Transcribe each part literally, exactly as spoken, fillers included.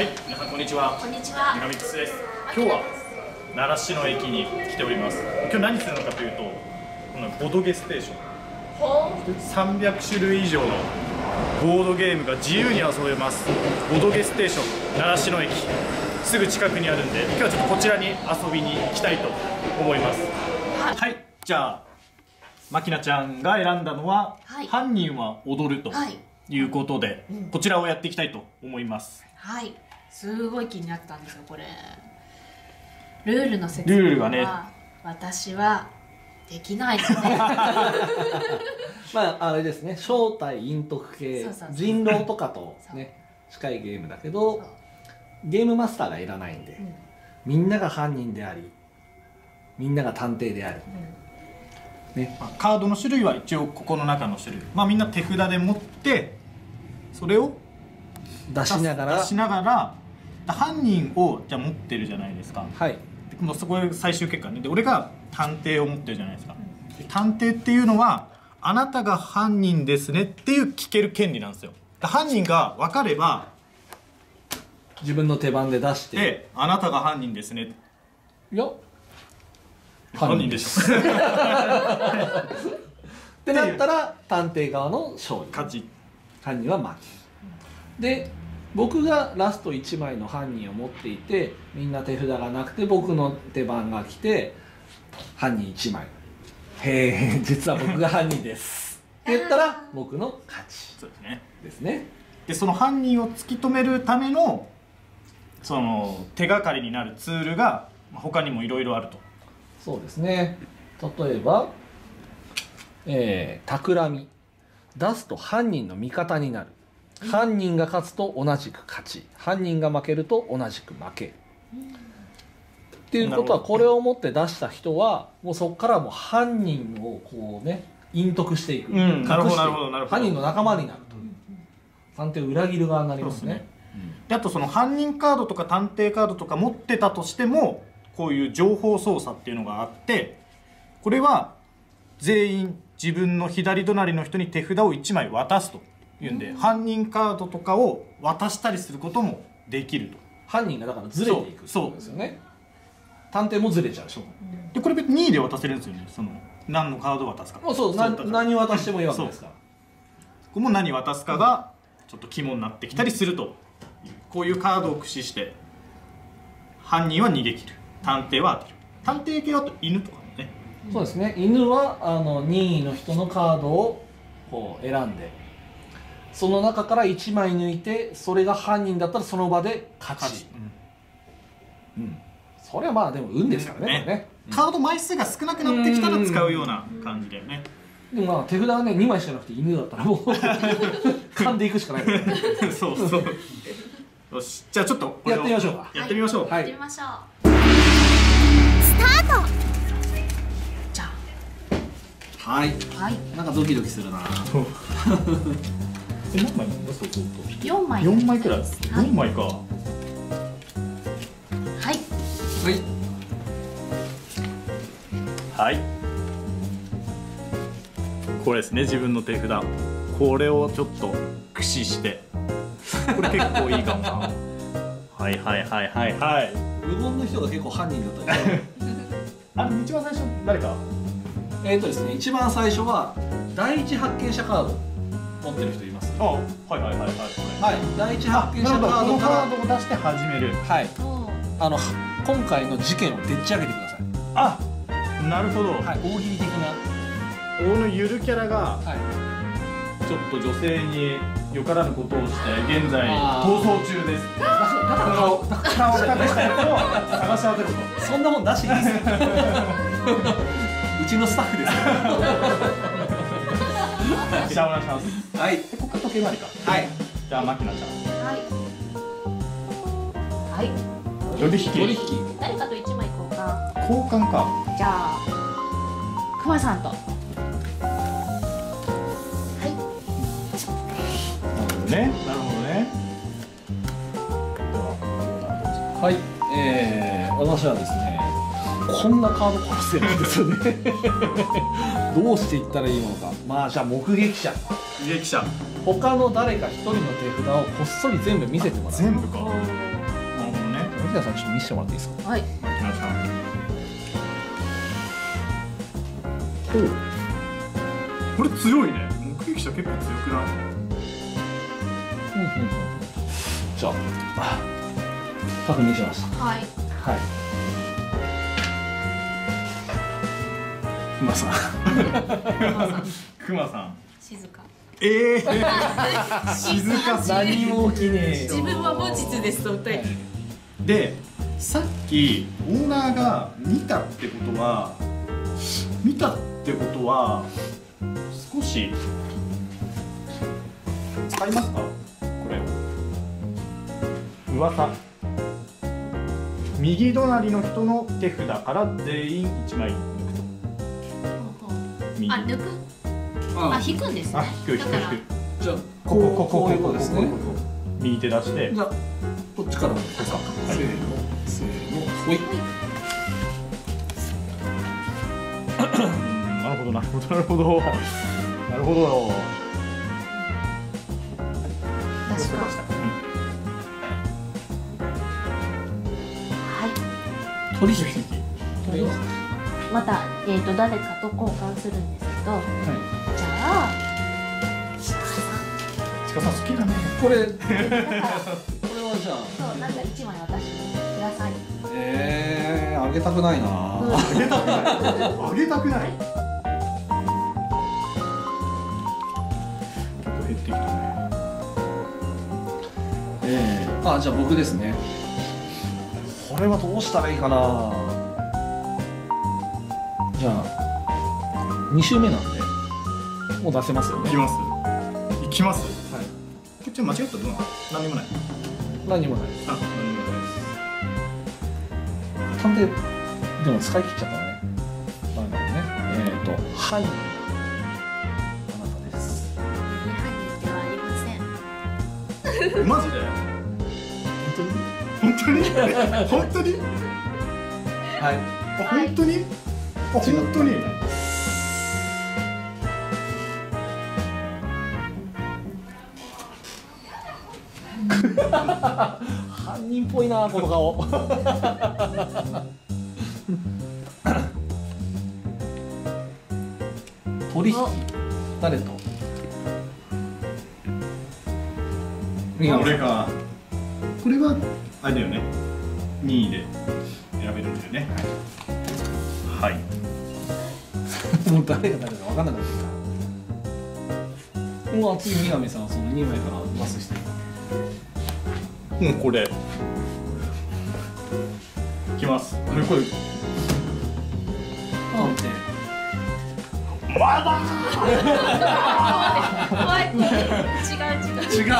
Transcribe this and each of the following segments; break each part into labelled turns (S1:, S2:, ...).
S1: はい、皆さんこんにちは。
S2: こんにちは。
S1: メガミックスです。今日は習志野駅に来ております。今日何するのかというと、このボドゲステーション。さんびゃくしゅるい以上のボードゲームが自由に遊べます。ボドゲステーション習志野駅、すぐ近くにあるんで、今日はちょっとこちらに遊びに行きたいと思います。はい、はい、じゃあマキナちゃんが選んだのは、はい、犯人は踊るということで、はいうん、こちらをやっていきたいと思います。
S2: はい、すごい気になったんですよこれ。ルールの説明は、ルールはね、私はできないので
S3: まああれですね、正体陰徳系人狼とかとね近いゲームだけど、ゲームマスターがいらないんで、うん、みんなが犯人でありみんなが探偵である、うんね、
S1: カードの種類は一応ここの中の種類、まあみんな手札で持ってそれを
S3: 出しながら
S1: 出しながら犯人をじゃあ持ってるじゃないですか。
S3: はい。
S1: もうそこで最終結果ね。で俺が探偵を持ってるじゃないですか。で探偵っていうのはあなたが犯人ですねっていう聞ける権利なんですよ。犯人が分かれば
S3: 自分の手番で出して、
S1: ええ、あなたが犯人ですね。
S3: いや
S1: 犯人でしょ
S3: ってなったら探偵側の勝利、
S1: 勝ち、
S3: 犯人は負けで、僕がラストいちまいの犯人を持っていてみんな手札がなくて僕の手番が来て犯人いちまい、へえ実は僕が犯人ですって言ったら僕の勝ち。
S1: そうですね。
S3: ですね。で
S1: その犯人を突き止めるためのその手がかりになるツールが他にもいろいろあると。
S3: そうですね。例えば、えー、企み出すと犯人の味方になる。犯人が勝つと同じく勝ち、犯人が負けると同じく負け、うん、っていうことはこれを持って出した人はもうそこからもう犯人をこうね隠匿していく、うん、
S1: なるほどなるほどなるほど、
S3: 犯人の仲間になると、うん、探偵を裏切る側になりますね。
S1: で、うん、あとその犯人カードとか探偵カードとか持ってたとしてもこういう情報操作っていうのがあって、これは全員自分の左隣の人に手札をいちまい渡すというんで、うん、犯人カードとかを渡したりすることもできると。
S3: 犯人がだからずれていくそうですよね。探偵もずれちゃうでしょ。
S1: でこれ別に任意で渡せるんですよね。その何のカードを渡すか。
S3: もうそう、な何渡してもいいわけですから。こ
S1: こも何渡すかがちょっと肝になってきたりすると、うん、こういうカードを駆使して犯人は逃げ切る、探偵は当てる。探偵系はと犬とかもね。
S3: そうですね。犬はあの任意の人のカードをこう選んで、その中からいちまい抜いて、それが犯人だったらその場で勝ち。勝ち、うん、うん、それはまあでも運ですからね。ね
S1: ね、うん、カード枚数が少なくなってきたら使うような感じだよね。
S3: でもまあ手札がねにまいしかなくて犬だったらもう噛んでいくしかないからね。
S1: そうそう。よし、じゃあちょっと
S3: やってみましょうか。
S1: やってみましょう。
S2: はい、やってみましょう。スタート。じゃ
S3: あ。はい。はい。なんかドキドキするな。
S1: え、何枚なんだそうそう
S2: と。四枚。
S1: 四枚くらい。四枚か。はい。
S3: はい。
S1: はい。これですね、自分の手札。これをちょっと駆使して。これ結構いいかもな。はいはいはいはいはい。
S3: 無言の人が結構犯人だったり。
S1: あれ一番最初誰か。
S3: えっとですね、一番最初は第一発見者カード持ってる人います。
S1: あ、はいはいはいはい。はい。
S3: 第一発見者カードから
S1: カードを出して始める。
S3: はい。あの今回の事件をでっち上げてください。
S1: あ、なるほど。
S3: はい。大喜利的な。
S1: 大のゆるキャラが、はい、ちょっと女性によからぬことをして現在逃走中です。だから顔顔を隠したやつを探し当てろと。
S3: そんなもん出していいですよ。うちのスタッフです。
S1: じゃあお願いします。
S3: はい。
S1: ここ時計回りか。
S3: はい。
S1: じゃあマキナちゃん。
S2: はい。はい。
S1: 取引。
S3: 取引。
S2: 誰かと一枚交換。
S1: 交換か。
S2: じゃあクマさんと。
S1: ね、なるほどね。
S3: はい、えー、私はですね、こんなカード構成なんですよね。どうしていったらいいのか。まあじゃあ目撃者。
S1: 目撃者。
S3: 他の誰か一人の手札をこっそり全部見せてもらう。
S1: 全部か。
S3: 牧田さんちょっと見せてもらっていいですか。
S2: はい。
S1: 来ました。ほう。これ強いね。目撃者結構強くない？
S3: うんうんうん。じゃあ、確認しました。
S2: はい。
S3: はい。熊さん。
S1: 熊さん。
S2: 静か。
S1: ええー。静かすぎ。
S3: 何も起きねえ。
S2: 自分は無実ですと訴えてる。
S1: で、さっきオーナーが見たってことは、見たってことは少し使いますか？これを。噂。右隣の人の手札から全員いちまい抜くと。右。
S2: あ、抜く。
S3: あ、
S2: あ、引くんですね。
S1: あ、引く引く引く。
S3: じゃあ
S1: ここここ
S3: こういうことですね。
S1: 右手出して。
S3: じゃあこっちからですか。せーのせーのほい。
S1: なるほどなるほどなるほどなるほど。
S2: 確か。はい。
S3: 取引。
S2: 取引。またえっと誰かと交換するんですけど、
S3: はい。
S2: じゃあ
S1: ちかさん好きだね。
S3: これこ
S2: だから
S3: れはじゃあ。
S2: そうなんか一枚私にください。
S3: ええー、あげたくないな。
S1: あげたくない。あげたくない。結構減ってきたね。
S3: ええー、あ、じゃあ僕ですね。これはどうしたらいいかな。じゃあに週目なんでもう出せますよね。
S1: いきます。いきます。
S3: はい。
S1: こっち間違ったらどうなの？何にもない。
S3: 何もないです。
S1: あ、何にもないです。
S3: 探偵でも使い切っちゃったね。なるほどね。えっ、ー、と犯人あなたです。
S2: 犯人ではありません。
S1: マジで？本当に？本当に？
S3: はい。
S1: あ、本当に？あ、本当に？
S3: 犯人っぽいなこの顔。取引誰と？
S1: これがこれはあれだよね。にいで選べるんだよね。はい。
S3: もう誰が誰だか分かんなかった。もう次南さんはそのにまいからパスしてる。
S1: うん、これ。いきます。これこれ。
S3: あ、待って。
S1: まだ
S2: おい、違う違う。
S3: 違う違う違う違う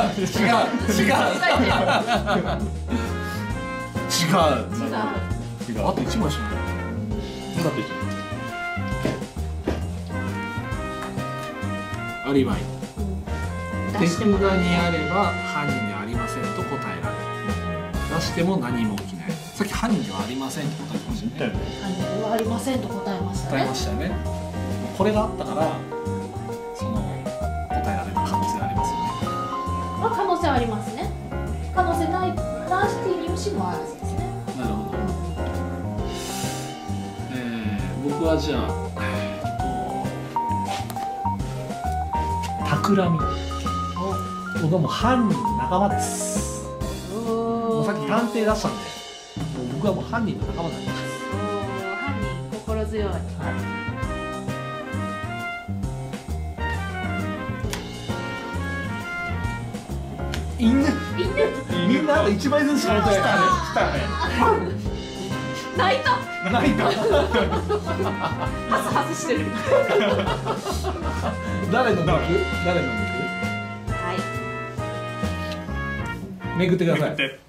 S3: 違う。
S1: 違う。
S3: あと一枚しかない。
S1: なんだって言っ
S3: アリバイ。手札
S2: 出してもらう
S3: にあれば犯人ではありませんと答えられる。出しても何も起きない。さっき犯人ではありませんと答えましたね。
S2: 犯人ではありませんと答えましたね
S3: 答えま。したよね。これがあったからその答えられる可能性ありますよね。
S2: まあ可能性はありますね。可能性ない出しているよしもあるんですね。
S3: なるほど。えー、僕はじゃあ、えー、っと企み。僕はもう犯人の仲間です。もうさっき探偵出したんで、もう僕はもう犯人の仲間になります。
S2: 犯人心強い。
S3: はい。犬。
S2: 犬。
S3: みんなあと一枚ずつしかない。
S1: たね。来たね。
S2: 泣いた。
S1: 泣いた。
S2: ハスハスしてる。
S3: 誰の肉？誰の肉？
S2: はい。
S3: めくってください。
S1: めくって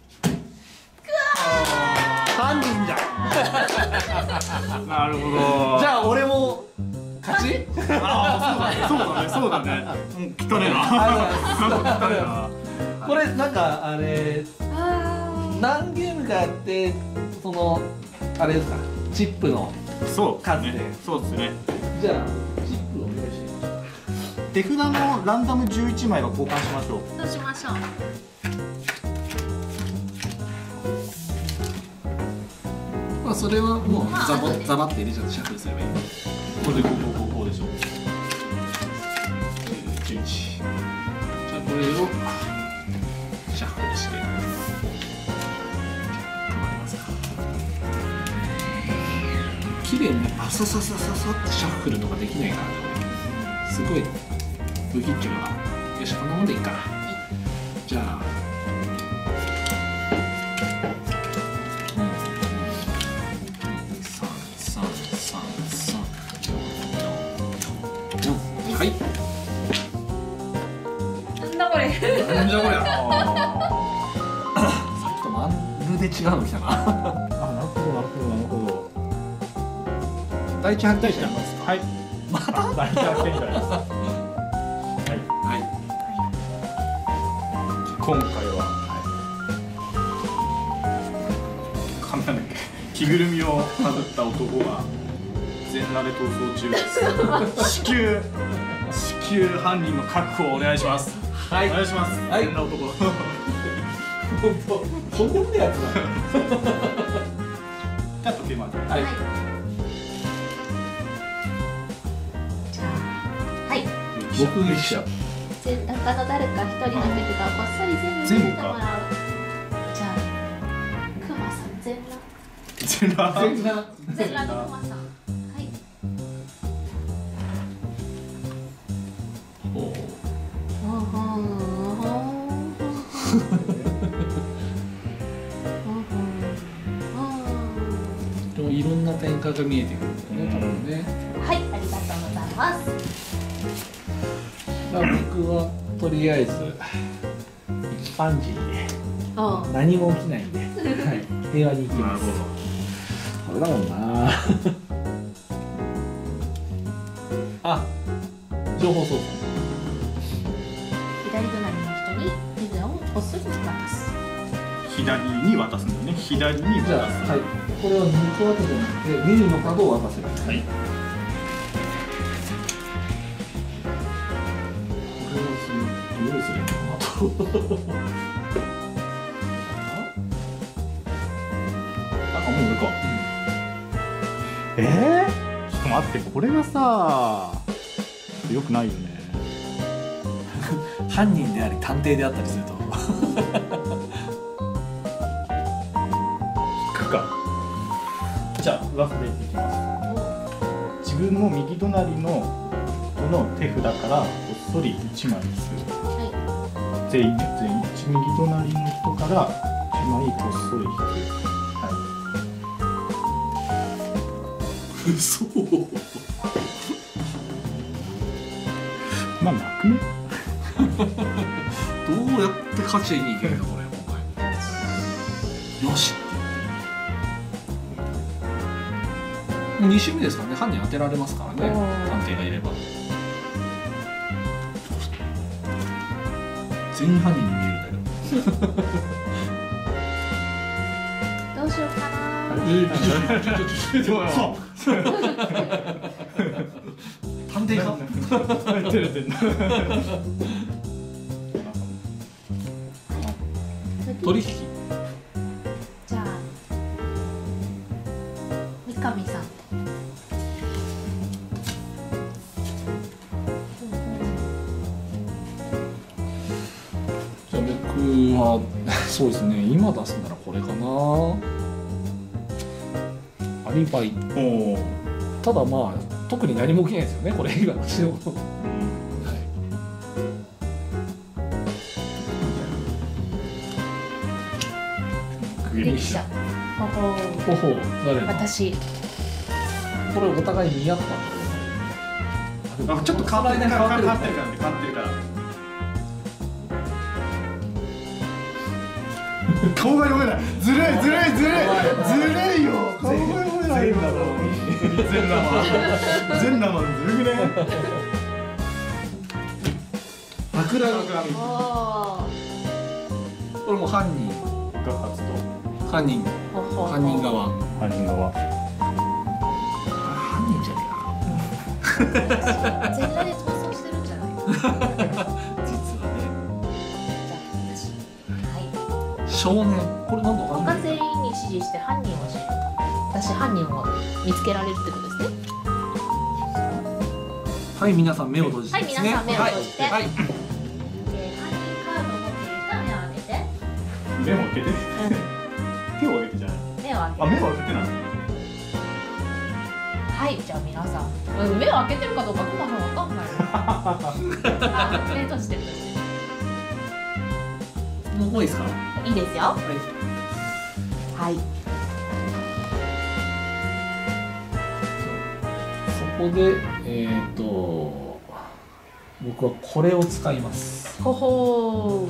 S3: 犯人じゃん。
S1: なるほど。
S3: じゃあ俺も勝ち？
S1: ああ、そうだね。そうだね。そうだね。うん、汚ねえな。汚ねえな。
S3: これなんかあれ
S2: あ
S3: 何ゲームかやってそのあれですかチップの
S1: そう
S3: 数で、
S1: そうですね。
S3: じゃあチップをお願いしてみましょう。
S1: 手札のランダムじゅういちまいは交換しましょう。
S2: あ、どうしましょう。
S3: まあそれはもう
S2: まあ
S3: ザバ
S2: 後で
S3: ザバって入れちゃってシャッフルすればいい。
S1: これでこうこうこうでしょ。
S3: じゅういち。じゃあこれをシャッフルして止まりますか。綺麗にあさささささってシャッフルとかできないからね。すごい不吉祥だ。よしこんなもんでいいかな。じゃあはい。
S2: なんだこれ。
S3: なんじゃこりゃ。さっきとまるで違うの来たな。
S1: あ、なるほどなるほどなるほど。
S3: 第一発見者いますか。
S1: はい。また第一発見者です。はい
S3: はい。
S1: 今回は、はい、なんだっけ、着ぐるみをかぶった男が全裸で逃走中です。至急至急犯人の確保をお願いします。
S3: はい。
S1: お願いします。
S3: はい。
S1: 全裸男。
S3: 本当。とんでもないやつだ。
S1: じゃあ時計回り。
S3: はい。
S2: じゃあ、はい。
S3: 目撃者。
S2: 全裸の誰か一人の客がこっそり全部見てもらう。じゃあ、クマさん全裸。
S1: 全裸。
S3: 全裸。
S2: 全裸のクマさん。はい。
S3: おお。
S2: ほうほうほうほう
S3: でもいろんな展開が見えてくるんだよね、多分ね。
S2: はい、ありがとうございます。
S3: まあ僕はとりあえず一般人で
S2: おう
S3: 何も起きないんで、はい、平和に行きます。これだもんな。あ、情報操作。
S2: 左隣の人にピザをこっそり渡す。
S1: 左に渡すんだよね。左に
S3: じゃあ、
S1: 渡す。
S3: はい、これを抜くわけじゃなくてメニューのカードを渡せばいい。
S1: はい。
S3: これをするどうすればいいのかな。
S1: あ、もう俺か。えー、ちょっと待って、これがさ、よくないよね。
S3: 犯人であり探偵であったりすると
S1: 引くか。じゃあラストでいきます。自分の右隣の人の手札からこっそりいちまい引く。
S2: は
S1: 全員ね、全員右隣の人からいちまいこっそり引く。はい。
S3: 嘘。
S1: まあなくね。
S3: どうやって勝ちにいけるんだこれ今回。よしってに周目ですからね。犯人当てられますからね、探偵がいれば。全員犯人に見えるんだけど
S2: どうしようかな。
S3: 探偵か取引。
S2: じゃあ、三上さん。
S3: じゃあ僕はそうですね、今出すならこれかな。アリバイ。
S1: おお。
S3: ただまあ特に何も起きないですよね、これ今の私の。
S2: 目撃者。ほほ
S3: ほほ誰だ。
S2: 私。
S3: これお互い見合ったんだ。
S1: あ、ちょっと変わってる
S3: 変わってる
S1: 変わってるからね、変わってるから。顔が読めない。ずるいずるいずるいずるいよ。顔が読めないんだろう。全生全生ずるくね。
S3: 桜の鏡。
S2: お
S3: これも犯人
S1: が勝つと。
S3: 犯人
S2: お。ほほ。
S3: 犯人側。
S1: 犯人側。
S3: 犯人じゃね
S2: 全裸で逃走してるんじゃない。
S3: えか。実はね。
S2: じゃあ、私。はい。
S3: 少年。これなんだわかんない。
S2: 他全員に指示して犯人を知る。私私犯人を見つけられるってことですね。
S3: はい、皆さん目を閉じて
S2: はい、
S3: ですね。
S2: 皆さん目を閉じて、
S3: はいはい
S2: えー犯人カードを持っている人は目を開けて、
S1: 目を開けて手を開けてじゃない。
S2: 目を開けて、
S1: あ、目を開けてない。
S2: はい、じゃあ皆さん、うん、目を開けてるかどうかクマさんわかんないあ、目閉じてるとして
S3: もういいですか。
S2: いいですよ。
S3: はい。
S2: はい。
S3: そこで、えっ、と、僕はこれを使います。
S2: ほほ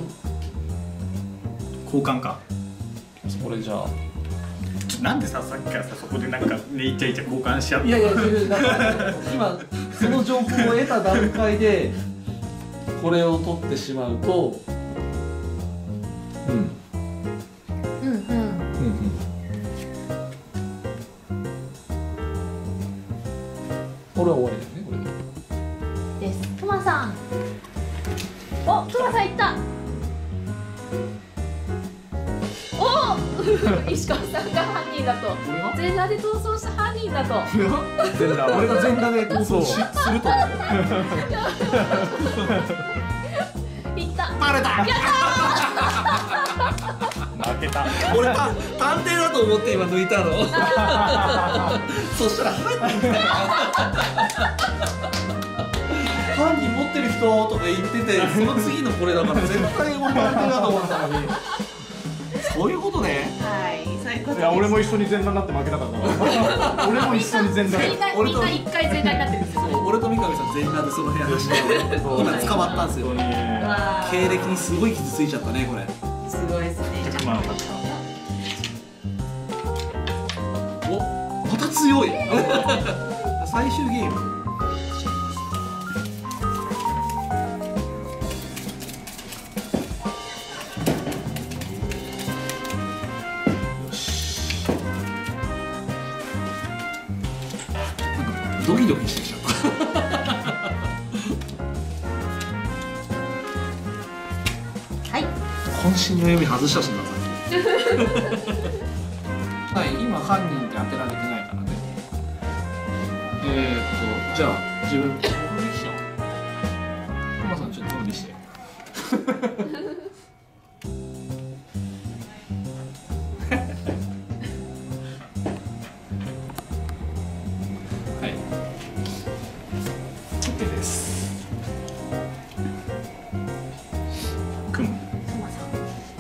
S1: 交換か。
S3: これじゃあ。
S1: なんでさ、さっきからさ、そこでなんかね、イチャイチャ交換し合って。
S3: いやいや、なんか今その情報を得た段階でこれを取ってしまうと、うん、
S2: うんうん。
S3: うんうん。これは終わりだよね、これで。
S2: です。クマさん。お、クマさん行った。お石川さんが犯人だと。
S3: 俺が
S2: 全裸で逃走した犯人だと。
S1: 全裸
S3: 俺が全裸で逃走しすると
S2: 行った。
S3: バレた。
S1: 負けた。
S3: 俺た探偵だと思って今抜いたのそしたら犯人だよ犯人持ってる人とか言ってて、その次のこれだから絶対俺探偵だと思ったのにそういうことね。
S2: はい、そういうことです。
S1: いや、俺も一緒に全裸になって負けたからな。俺も一緒に全裸で。
S2: みんなみんな一回全裸になってるんですよ。
S3: そう俺と三上さん全裸でその部屋走って今捕まったんですよ。
S1: 本当に。
S2: わー
S3: 経歴にすごい傷ついちゃったね、これ。
S2: すごいですね。
S1: まあ、勝った。
S3: お、また強い最終ゲーム。よし、なんかドキドキしてきちゃった
S2: はい。
S3: 渾身の指外したしな、さっきはい、今犯人って当てられてないからね。えーっと、じゃあ自分僕見しちゃおう。クマさんちょっと見してはい、 OK です。
S1: 組む。
S2: クマさん。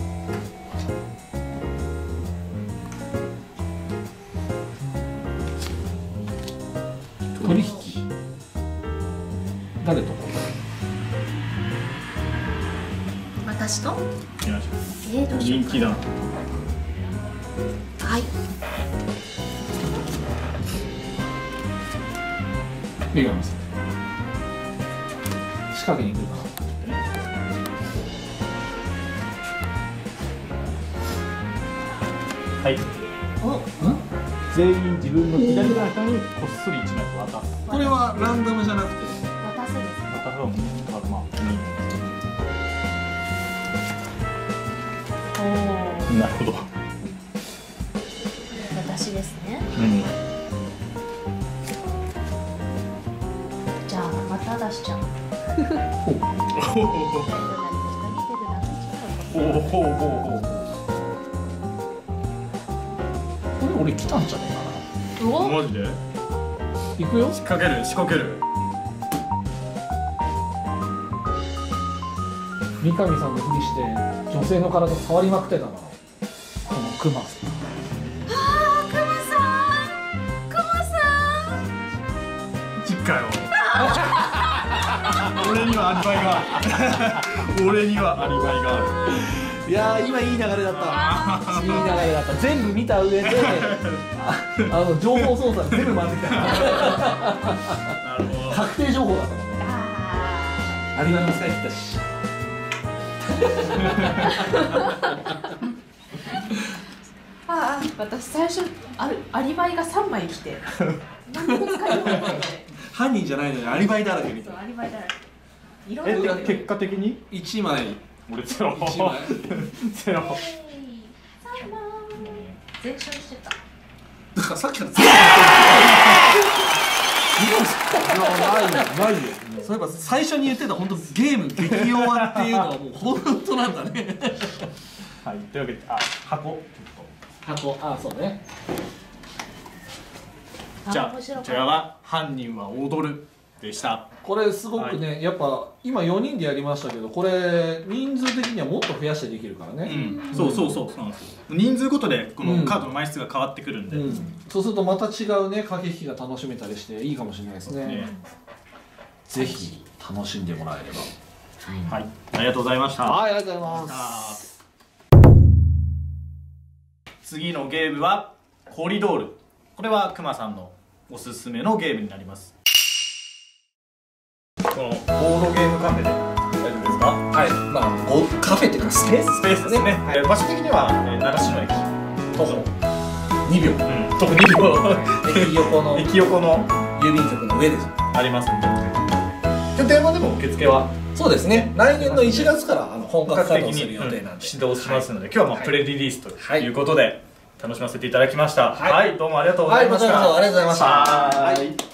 S3: 取引誰と？
S2: 私と。
S1: いきましょ
S2: えー、ど
S1: う。
S2: うしよう
S1: 人気だな。
S2: はい。
S3: 三上さん仕掛けに来るか。
S1: はい。
S2: お、
S3: ん？
S1: 全員自分の左側にこっそり一枚渡す。
S3: これはランダムじゃなくて、
S2: 渡すです。
S1: 渡すのも、まあ、
S2: おお。
S1: なるほど。
S2: 私ですね。
S1: うん。
S2: じゃあまた出しちゃう。
S3: ほう
S1: おお、ほうほうほう。
S3: これ俺来たんじゃねえかな。
S2: お、
S1: マジで？
S3: 行くよ。
S1: 仕掛ける、仕掛ける。
S3: 三上さんのふりして女性の体触りまくってたな、このクマさん。
S2: あー、クマさん、クマさ
S1: 実家よ。俺にはアリバイがある。俺にはアリバイがある。
S3: いやー、今いい流れだったいい流れだった。全部見た上でああの情報操作全部混ぜた
S1: なるほど。
S3: 確定情報だったもんね。
S2: ん。あ
S3: アリバイも使い切ったし
S2: ーあー、私最初あるアリバイが三枚来て、何でも使えるもんね。
S3: 犯人じゃないのにアリバイだらけみた
S2: そう、
S3: いな。
S2: アリバイだらけ。いろんな
S1: え、
S2: の
S1: で結果的に
S3: いちまい
S1: 俺ゼロ。
S3: いちまい
S2: 三
S1: ゼロ。
S2: 枚。全勝してた。
S3: かさっきから全部ないないよ。そういえば最初に言ってた本当ゲーム激弱っていうのはもう本当なんだね。
S1: はい、というわけで、あ、箱。
S3: 箱、あ、そうね。
S1: じゃあ、こちらは犯人は踊るでした。
S3: これすごくね、はい、やっぱ今よにんでやりましたけど、これ人数的にはもっと増やしてできるからね。
S1: うん、そうそうそう、そうなんですよ。人数ごとでこのカードの枚数が変わってくるんで、うんうん、
S3: そうするとまた違うね駆け引きが楽しめたりしていいかもしれないですね。ね、ぜひ楽しんでもらえれば。
S1: はい、はい、ありがとうございました。
S3: はい、ありがとうございます。
S1: 次のゲームはコリドール。これはくまさんのおすすめのゲームになります。このボードゲームカフェで大丈夫ですか？
S3: はい、まあカフェっていうかスペース
S1: スペースですね。はい、場所的には習志野駅徒歩にびょう、うん、徒歩にびょう
S3: 駅横の
S1: 駅横の
S3: 郵便局の上です
S1: ありますんで。で電話でも受付は
S3: そうですね。来年のいちがつからあの本格稼働する予定なんで
S1: 指導しますので、今日はまあプレリリースということで楽しませていただきました。はい、どうもありがとうございました。
S3: はい、ありがとうございました。
S1: はい。